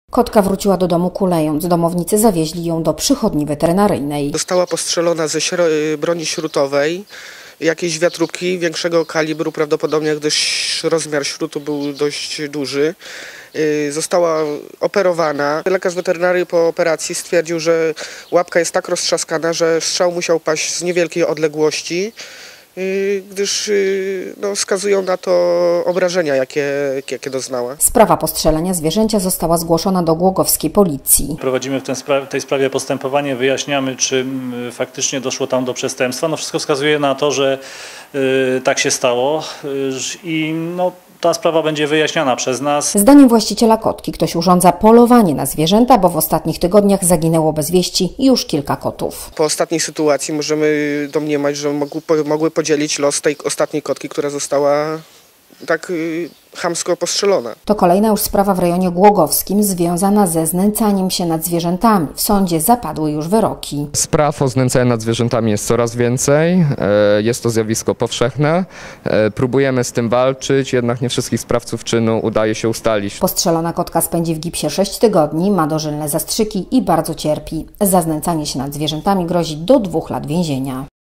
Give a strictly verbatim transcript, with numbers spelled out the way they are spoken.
Kotka wróciła do domu kulejąc. Domownicy zawieźli ją do przychodni weterynaryjnej. Została postrzelona ze śro- broni śrutowej, jakiejś wiatrówki większego kalibru, prawdopodobnie gdyż rozmiar śrutu był dość duży. Została operowana. Lekarz weterynarii po operacji stwierdził, że łapka jest tak roztrzaskana, że strzał musiał paść z niewielkiej odległości, gdyż no, wskazują na to obrażenia, jakie, jakie doznała. Sprawa postrzelenia zwierzęcia została zgłoszona do głogowskiej policji. Prowadzimy w tej sprawie, tej sprawie postępowanie, wyjaśniamy, czy faktycznie doszło tam do przestępstwa. No, wszystko wskazuje na to, że y, tak się stało y, i no, ta sprawa będzie wyjaśniana przez nas. Zdaniem właściciela kotki ktoś urządza polowanie na zwierzęta, bo w ostatnich tygodniach zaginęło bez wieści już kilka kotów. Po ostatniej sytuacji możemy domniemać, że mogły, mogły podzielić los tej ostatniej kotki, która została tak y, chamsko postrzelona. To kolejna już sprawa w rejonie głogowskim związana ze znęcaniem się nad zwierzętami. W sądzie zapadły już wyroki. Spraw o znęcanie nad zwierzętami jest coraz więcej. Jest to zjawisko powszechne. Próbujemy z tym walczyć, jednak nie wszystkich sprawców czynu udaje się ustalić. Postrzelona kotka spędzi w gipsie sześć tygodni, ma dożylne zastrzyki i bardzo cierpi. Za znęcanie się nad zwierzętami grozi do dwóch lat więzienia.